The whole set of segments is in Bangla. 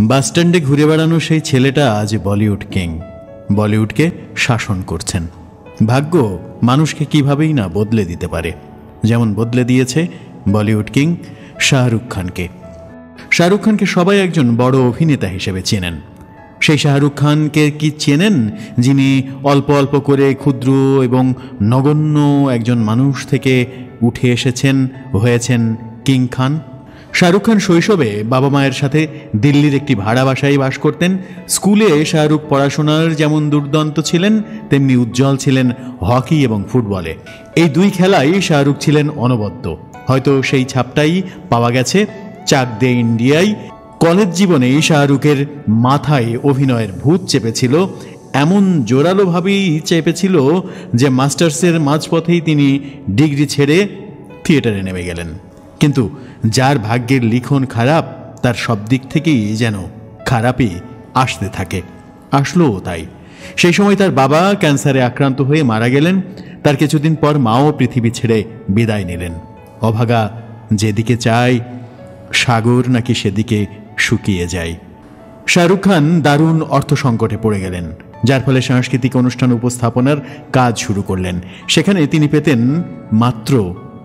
বাসস্ট্যান্ডে ঘুরে বেড়ানো সেই ছেলেটা আজ বলিউড কিং, বলিউডকে শাসন করছেন। ভাগ্য মানুষকে কিভাবেই না বদলে দিতে পারে, যেমন বদলে দিয়েছে বলিউড কিং শাহরুখ খানকে। শাহরুখ খানকে সবাই একজন বড় অভিনেতা হিসেবে চেনেন। সেই শাহরুখ খানকে কি চেনেন যিনি অল্প অল্প করে ক্ষুদ্র এবং নগণ্য একজন মানুষ থেকে উঠে এসেছেন, হয়েছেন কিং খান? শাহরুখ খান শৈশবে বাবা মায়ের সাথে দিল্লির একটি ভাড়া বাসায় বাস করতেন। স্কুলে শাহরুখ পড়াশোনার যেমন দুর্দান্ত ছিলেন, তেমনি উজ্জ্বল ছিলেন হকি এবং ফুটবলে। এই দুই খেলায় শাহরুখ ছিলেন অনবদ্য। হয়তো সেই ছাপটাই পাওয়া গেছে চাক দে ইন্ডিয়ায়। কলেজ জীবনেই শাহরুখের মাথায় অভিনয়ের ভূত চেপেছিল, এমন জোরালোভাবেই চেপেছিল যে মাস্টার্সের মাঝপথেই তিনি ডিগ্রি ছেড়ে থিয়েটারে নেমে গেলেন। কিন্তু যার ভাগ্যের লিখন খারাপ, তার সব দিক থেকেই যেন খারাপই আসতে থাকে। আসলোও তাই। সেই সময় তার বাবা ক্যান্সারে আক্রান্ত হয়ে মারা গেলেন। তার কিছুদিন পর মাও পৃথিবী ছেড়ে বিদায় নিলেন। অভাগা যেদিকে চায় সাগর নাকি সেদিকে শুকিয়ে যায়। শাহরুখ খান দারুণ অর্থ সংকটে পড়ে গেলেন, যার ফলে সাংস্কৃতিক অনুষ্ঠান উপস্থাপনার কাজ শুরু করলেন। সেখানে তিনি পেতেন মাত্র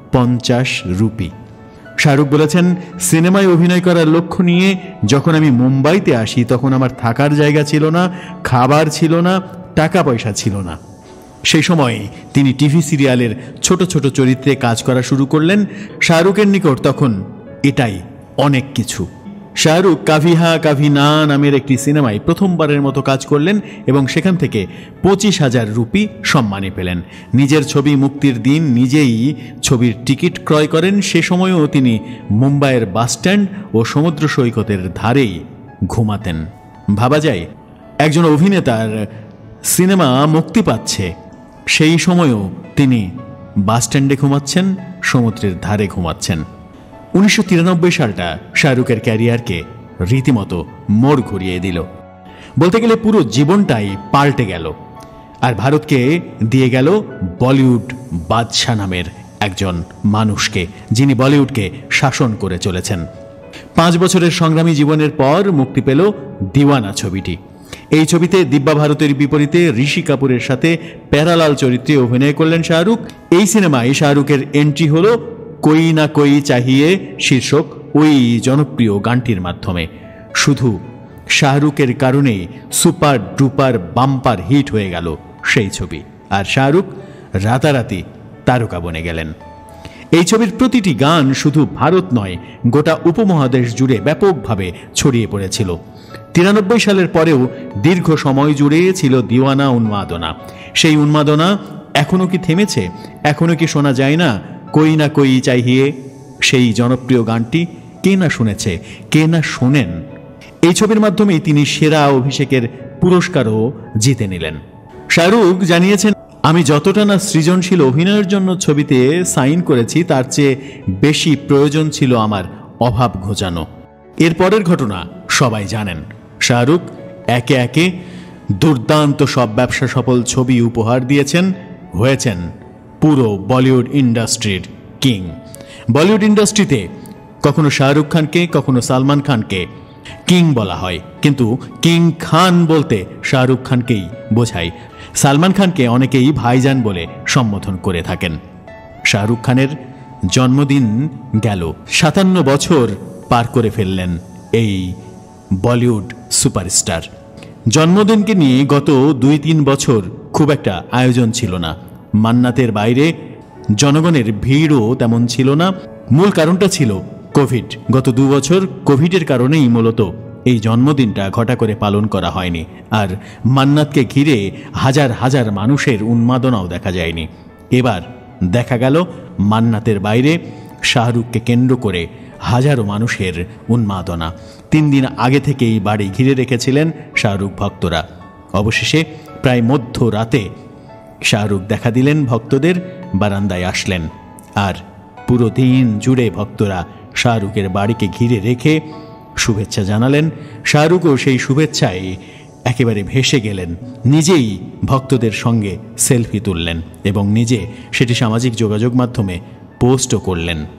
50 রুপি। শাহরুখ বলেছেন, সিনেমায় অভিনয় করার লক্ষ্য নিয়ে যখন আমি মুম্বাইতে আসি তখন আমার থাকার জায়গা ছিল না, খাবার ছিল না, টাকা পয়সা ছিল না। সেই সময় তিনি টিভি সিরিয়ালের ছোট ছোট চরিত্রে কাজ করা শুরু করলেন। শাহরুখের নিকট তখন এটাই অনেক কিছু। শাহরুখ কাভি হ্যাঁ কাভি না নামের একটি সিনেমায় প্রথমবারের মতো কাজ করলেন এবং সেখান থেকে 25,000 রুপি সম্মানী পেলেন। নিজের ছবি মুক্তির দিন নিজেই ছবির টিকিট ক্রয় করেন। সে সময়ও তিনি মুম্বাইয়ের বাসস্ট্যান্ড ও সমুদ্র সৈকতের ধারেই ঘুমাতেন। ভাবা যায়, একজন অভিনেতার সিনেমা মুক্তি পাচ্ছে, সেই সময়ও তিনি বাসস্ট্যান্ডে ঘুমাচ্ছেন, সমুদ্রের ধারে ঘুমাচ্ছেন। 1993 সালটা শাহরুখের ক্যারিয়ারকে রীতিমতো মোড় ঘুরিয়ে দিল। বলতে গেলে পুরো জীবনটাই পাল্টে গেল, আর ভারতকে দিয়ে গেল বলিউড বাদশা নামের একজন মানুষকে, যিনি বলিউডকে শাসন করে চলেছেন। 5 বছরের সংগ্রামী জীবনের পর মুক্তি পেল দিওয়ানা ছবিটি। এই ছবিতে দিব্যা ভারতের বিপরীতে ঋষি কাপুরের সাথে প্যারালাল চরিত্রে অভিনয় করলেন শাহরুখ। এই সিনেমায় শাহরুখের এন্ট্রি হলো কোই না কোই চাহিয়ে শীর্ষক ওই জনপ্রিয় গানটির মাধ্যমে। শুধু শাহরুখের কারণেই সুপার ডুপার বাম্পার হিট হয়ে গেল সেই ছবি, আর শাহরুখ রাতারাতি তারকা বনে গেলেন। এই ছবির প্রতিটি গান শুধু ভারত নয়, গোটা উপমহাদেশ জুড়ে ব্যাপকভাবে ছড়িয়ে পড়েছিল। 93 সালের পরেও দীর্ঘ সময় জুড়ে ছিল দিওয়ানা উন্মাদনা। সেই উন্মাদনা এখনো কি থেমেছে? এখনো কি শোনা যায় না কোই না কোই চাহিয়ে সেই জনপ্রিয় গানটি? কে না শুনেছে, কে না শোনেন? এই ছবির মাধ্যমেই তিনি সেরা অভিষেকের পুরস্কারও জিতে নিলেন। শাহরুখ জানিয়েছেন, আমি যতটা না সৃজনশীল অভিনয়ের জন্য ছবিতে সাইন করেছি, তার চেয়ে বেশি প্রয়োজন ছিল আমার অভাব ঘোচানো। এরপরের ঘটনা সবাই জানেন। শাহরুখ একে একে দুর্দান্ত সব ব্যবসা সফল ছবি উপহার দিয়েছেন, হয়েছেন পুরো বলিউড ইন্ডাস্ট্রির কিং। বলিউড ইন্ডাস্ট্রিতে কখনো শাহরুখ খানকে, কখনো সালমান খানকে কিং বলা হয়, কিন্তু কিং খান বলতে শাহরুখ খানকেই বোঝায়। সালমান খানকে অনেকেই ভাইজান বলে সম্বোধন করে থাকেন। শাহরুখ খানের জন্মদিন গেল, 57 বছর পার করে ফেললেন এই বলিউড সুপারস্টার। জন্মদিনকে নিয়ে গত 2-3 বছর খুব একটা আয়োজন ছিল না। মান্নাতের বাইরে জনগণের ভিড়ও তেমন ছিল না। মূল কারণটা ছিল কোভিড। গত 2 বছর কোভিডের কারণেই মূলত এই জন্মদিনটা ঘটা করে পালন করা হয়নি। আর মান্নাতকে ঘিরে হাজার হাজার মানুষের উন্মাদনাও দেখা যায়নি। এবার দেখা গেল মান্নাতের বাইরে শাহরুখকে কেন্দ্র করে হাজারো মানুষের উন্মাদনা। 3 দিন আগে থেকেই বাড়ি ঘিরে রেখেছিলেন শাহরুখ ভক্তরা। অবশেষে প্রায় মধ্যরাতে শাহরুখ দেখা দিলেন ভক্তদের, বারান্দায় আসলেন, আর পুরো দিন জুড়ে ভক্তরা শাহরুখের বাড়িকে ঘিরে রেখে শুভেচ্ছা জানালেন। শাহরুখও সেই শুভেচ্ছায় একেবারে ভেসে গেলেন। নিজেই ভক্তদের সঙ্গে সেলফি তুললেন এবং নিজে সেটি সামাজিক যোগাযোগ মাধ্যমে পোস্টও করলেন।